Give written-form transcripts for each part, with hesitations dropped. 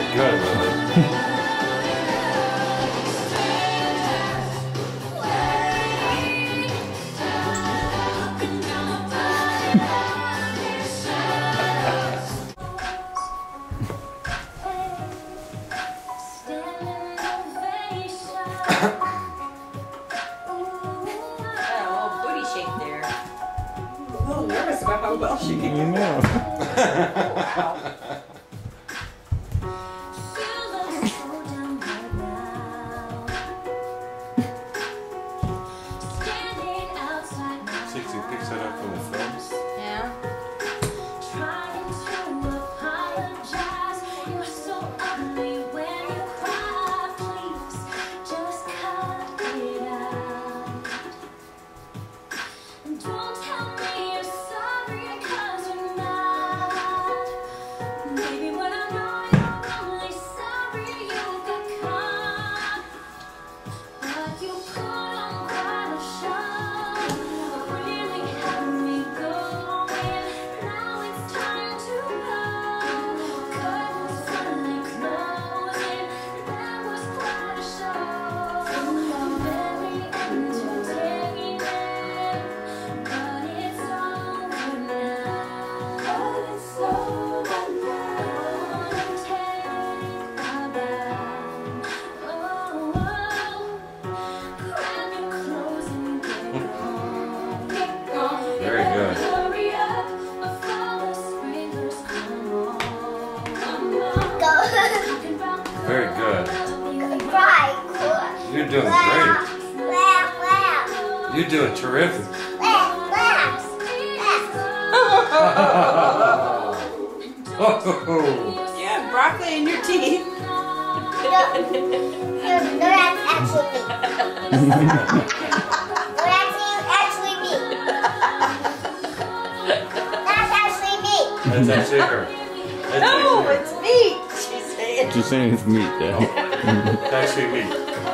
good, Lily. Nervous about how well she can You know. wow. 60 picks that up from the films. Yeah. Very good. Very good. You're doing great. You're doing terrific. Oh. You have broccoli in your teeth. That's actually me. That's actually her. That's No, actually it's meat. She's saying. She's saying it's meat, Dad. It's actually me.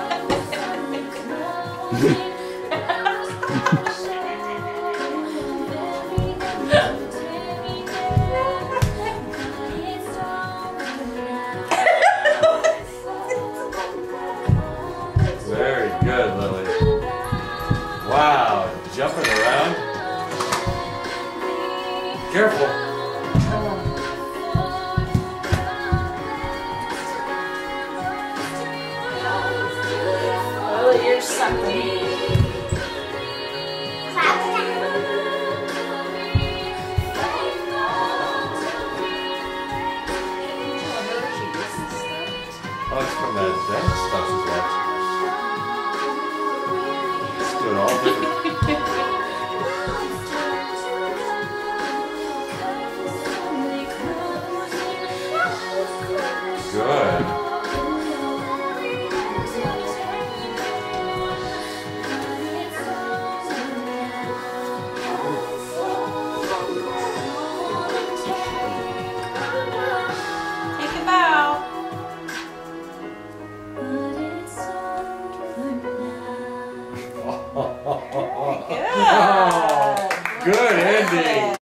Very good, Lily. Wow, jumping around. Careful. Oh, you're something. Oh, it's from that dance stuff she's watching. It's doing all different